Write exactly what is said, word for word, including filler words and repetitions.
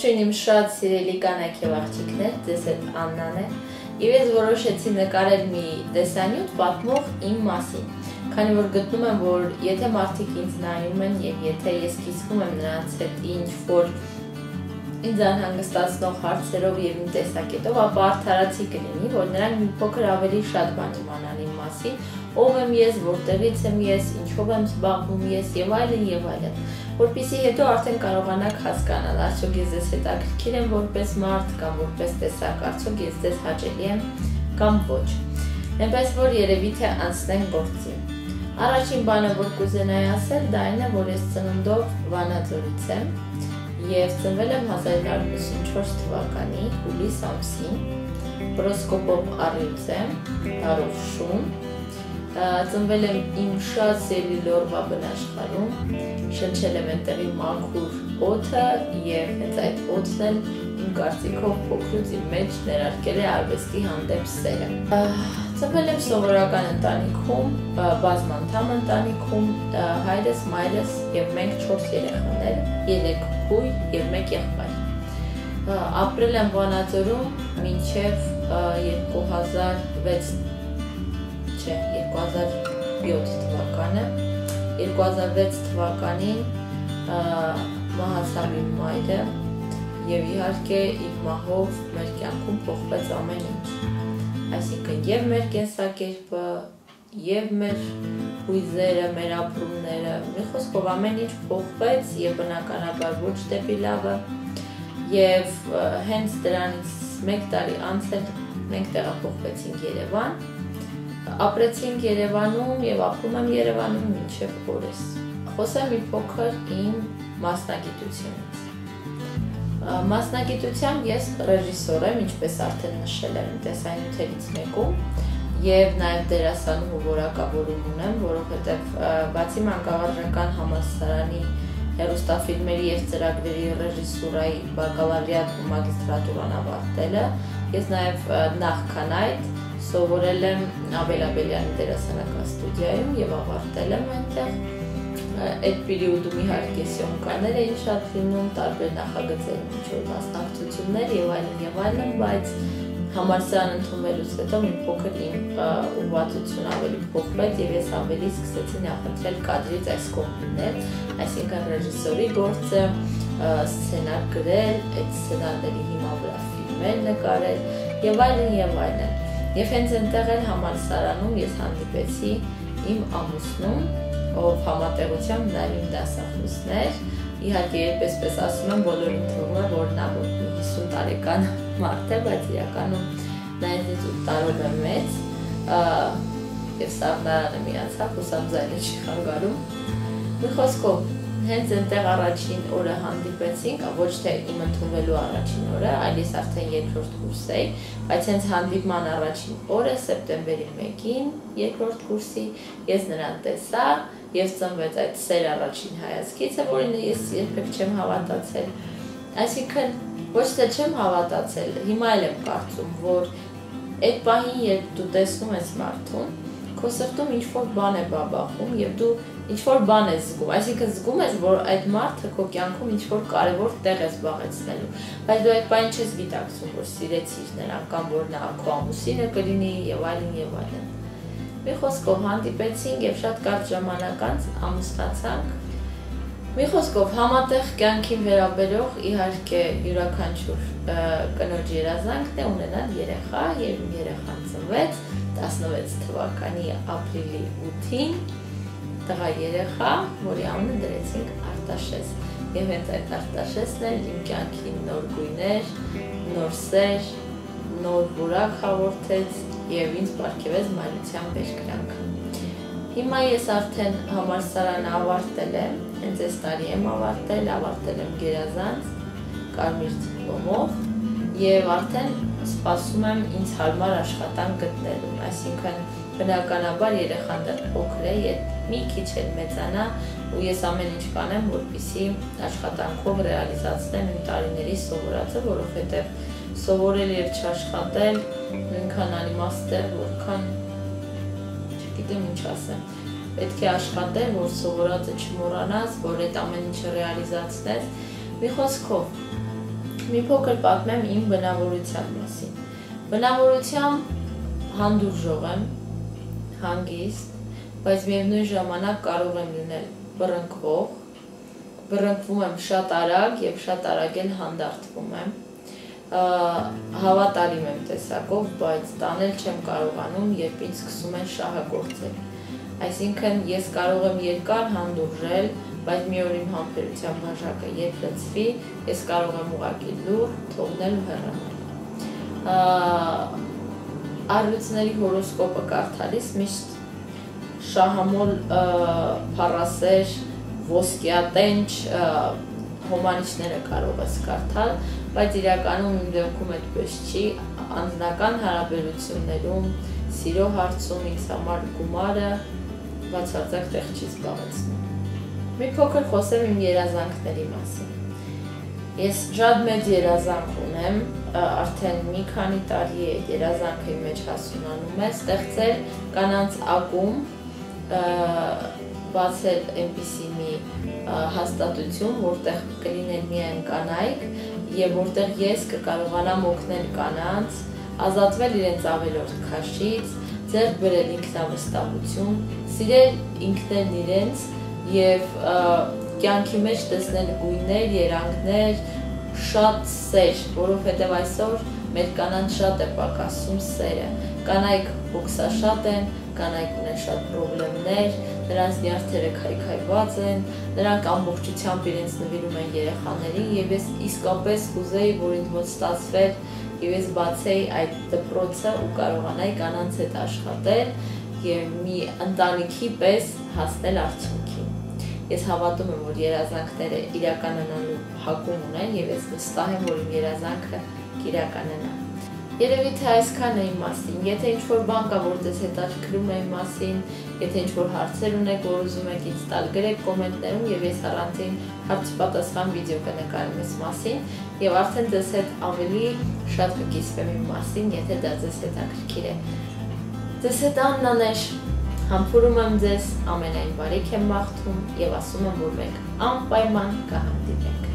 Ողջույն իմ շատ սիրելի կանայք եւ աղջիկներ, ձեզ հետ Աննան է։ Եվ ես որոշեցի նկարել մի տեսանյութ պատմող իմ մասին, քանի որ գտնում եմ, որ եթե մարդիկ ինձ նայում են եւ եթե ես կիսվում եմ նրանց հետ ինչ-որ ինձ անհանգստացնող հարցերով եւ իմ տեսակետով, ապա արդարացի կլինի, որ նրանք մի փոքր ավելի շատ բան իմանան իմ մասին, ով եմ ես, որտեղից եմ ես, ինչով եմ զբաղվում ես եւ այլն եւ այլն, որպեսզի հետո արդեն կարողանաք հասկանալ, արդյոք ես ձեզ հետաքրքիր եմ որպես մարդ կամ որպես տեսակ, արդյոք ես ձեզ հաճելի եմ կամ ոչ։ Այնպես որ երևի թե անցնենք գործի։ Առաջին բանը, որ կուզենայի ասել, դա այն է, որ ես ծնունդով Վանաձորից եմ եւ ծնվել եմ հազար իննսուն ութսունչորս թվականի հուլիս ամսին, հորոսկոպով առյուծ եմ, տարով շուն, ծնվել եմ իմ շատ սիրելի Լորվա բնաշխարհում, շնչել եմ այնտեղի մաքուր օդը եւ հենց այդ օդն էլ իմ կարծիքով փոքրուց իմ մեջ ներարկել է արվեստի հանդեպ սերը։ Ծնվել եմ սովորական ընտանիքում, բազմանդամ ընտանիքում, հայրս, մայրս եւ մենք չորս երեխաներ, երեք քույր եւ մեկ եղբայր։ Ապրել եմ Վանաձորում մինչեւ երկու հազար վեց չէ, երկու հազար յոթ թվականը, երկու հազար վեց թվականին մահացավ իմ մայրը եւ իհարկե իր մահով մեր կյանքում փոխվեց ամեն ինչ։ Այսինքն եւ մեր կենսակերպը, եւ մեր հույզերը, մեր ապրումները, մի խոսքով ամեն ինչ փոխվեց եւ բնականաբար ոչ դեպի լավը եւ հենց դրանից մեկ տարի անց էլ մենք տեղափոխվեցինք Երևան, ապրեցինք Երևանում եւ ապրում եմ Երևանում մինչեւ օրս։ Խոսեմ մի փոքր իմ մասնագիտությունից։ Մասնագիտությամբ ես ռեժիսոր եմ, ինչպես արդեն նշել եմ տեսանյութերից մեկում, եւ նաեւ դերասանուհու որակավորում ունեմ, որովհետեւ բացի մանկավարժական համալսարանի հեռուստաֆիլմերի եւ ծրագրերի ռեժիսուրայի բակալավրիատ ու մագիստրատուրան ավարտելը, ես նաեւ նախքան այդ սովորել եմ Աբել Աբելյանի դերասանական ստուդիայում եւ ավարտել եմ այնտեղ։ Այդ պերիոդում իհարկե սյոմկաներ էին շատ լինում, տարբեր նախագծերի ինչ-որ մասնակցություններ եւ այլն եւ այլն, բայց համալսարան ընդունելուց հետո մի փոքր իմ ուղղվածությունը ավելի փոխվեց եւ ես ավելի սկսեցի նախընտրել կադրից այս կողմներ, այսինքն ռեժիսորի գործը, սցենար գրել, այդ սցենարների հիման վրա ֆիլմեր նկարել եւ այլն եւ այլն։ Եվ հենց այնտեղ էլ համալսարանում ես հանդիպեցի իմ ամուսնուն, ով համատեղությամբ նաև իմ դասախոսն էր։ Իհարկե, երբ այսպես ասում եմ, բոլորին թվում է, որ նա հիսուն տարեկան մարդ է, բայց իրականում նա ինձ ութ տարով է մեծ, եւ սաղնարանը միացավ, հուսամ ձայնը չի խանգարում։ Մի խոսքով, հենց այնտեղ առաջին օրը հանդիպեցինք, ոչ թե իմ ընդունվելու առաջին օրը, այլ ես արդեն երկրորդ կուրս էի, բայց հենց հանդիպման առաջին օրը, սեպտեմբերի մեկին, երկրորդ կուրսի, ես նրան տեսա եւ ծնվեց այդ սեր առաջին հայացքիցը, որին ես երբեք չեմ հավատացել։ Այսինքն ոչ թե չեմ հավատացել, հիմա էլ եմ կարծում, որ այդ պահին, երբ դու տեսնում ես մարդուն, քո սրտում ինչ-որ բան է բաբախում եւ դու ինչ-որ բան ես զգում, այսինքն զգում ես, որ այդ մարդը քո կյանքում ինչ-որ կարևոր տեղ է զբաղեցնելու, բայց դու այդ բանը չես գիտակցում, որ սիրեցիր նրան կամ որ նա քո ամուսինը կլինի եւ այլն եւ այլն։ Մի խոսքով հանդիպեցինք եւ շատ կարճ ժամանակ անց ամուսնացանք։ Մի խոսքով համատեղ կյանքին վերաբերող իհարկե յուրաքանչյուր կնոջ երազանքն է ունենալ երեխա եւ իմ երեխան ծնվեց տասնվեց թվականի ապրիլի ութին, տղա երեխա, որի անունը դրեցինք Արտաշես։ Եվ հենց այդ Արտաշեսն էր իմ կյանքի նոր գույներ, նոր սեր, նոր որակ հաղորդեց եւ ինձ պարգեւեց մայրության բերկրանքը։ Հիմա ես արդեն համալսարանը ավարտել եմ, հենց այս տարի եմ ավարտել, ավարտել եմ գերազանց, կարմիր դիպլոմով եւ արդեն սպասում եմ ինձ հարմար աշխատանք գտնելու, այսինքն բնականաբար երեխան դեռ փոքր է, մի քիչ էլ մեծանա ու ես ամեն ինչ կանեմ, որպեսզի աշխատանքով ռեալիզացնեմ իմ տարիների սովորածը, որովհետեւ սովորել եւ չաշխատել նույնքան անիմաստ է, որքան չգիտեմ ինչ ասեմ։ Պետք է աշխատել, որ սովորածը չմոռանաս, որ այդ ամեն ինչը ռեալիզացնես։ Մի խոսքով, Մի փոքր պատմեմ իմ բնավորության մասին։ Բնավորությամբ հանդուրժող եմ, հանգիստ, բայց միևնույն ժամանակ կարող եմ լինել բռնկվող, բռնկվում եմ շատ արագ և շատ արագ էլ հանդարտվում եմ, հավատալիմ եմ տեսակով, բայց տանել չեմ կարողանում, երբ ինձ սկսում են շահագործել։ Այսինքն ես կարող եմ երկար հանդուրժել, բայց մի օր իմ համբերության բաժակը երբ լցվի, ես կարող եմ ուղղակի լուռ թողնել ու հեռանալ։ Առյուծների հորոսկոպը կարդալիս միշտ շահամոլ, փառասեր, ոսկյատենչ հոմանիշները կարող ես կարդալ, բայց իրականում իմ դեպքում այդպես չի, անձնական հարաբերություններում, սիրո հարցում ինձ համար գումարը բացարձակ տեղ չի զբաղեցնում։ Մի փոքր խոսեմ իմ երազանքների մասին։ Ես շատ մեծ երազանք ունեմ, արդեն մի քանի տարի է երազանքը իմ մեջ հասունանում է, ստեղծել կանանց ակումբ, բացել այնպիսի մի հաստատություն, որտեղ կլիներ միայն կանայք և որտեղ ես կկարողանամ օգնել կանանց, ազատվել իրենց ավելորդ քաշից, ձեռք բերել ինքնավստահություն, սիրել ինքներն իրենց և կյանքի մեջ տեսնել գույներ, երանգներ, շատ սեր, որովհետև այսօր մեր կանանց շատ է պակասում սերը։ Կանայք հոգսաշատ են, կանայք ունեն շատ պրոբլեմներ, նրանց նյարդերը քայքայված են, նրանք ամբողջությամբ իրենց նվիրում են երեխաներին և ես իսկապես կուզեի, որ ինձ մոտ ստացվեր և ես բացեի այդ դպրոցը ու կարողանայի կանանց հետ աշխատել և մի ընտանիքի պես հասնել արդյունքի։ Ես հավատում եմ, որ երազանքները իրականանալու հակում ունեն և ես վստահ եմ, որ իմ երազանքը կիրականանա։ Երևի թե այսքան է իմ մասին, եթե ինչ-որ բան կա, որ ձեզ հետաքրքրում է իմ մասին, եթե ինչ-որ հարցեր ունեք, որ ուզում եք ինձ տալ, գրեք կոմենտներում և ես առանձին հարց-պատասխան վիդեո կնկարեմ այս մասին և արդեն ձեզ հետ ավելի շատ կկիսվեմ իմ մասին, եթե դա ձեզ հետաքրքիր է։ Ձեզ հետ Աննան էր, համբուրում եմ ձեզ, ամենայն բարիք եմ մաղթում և ասում եմ, որ մենք անպայման կհանդիպենք։